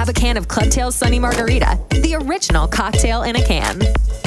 Grab a can of Clubtails Sunny Margarita, the original cocktail in a can.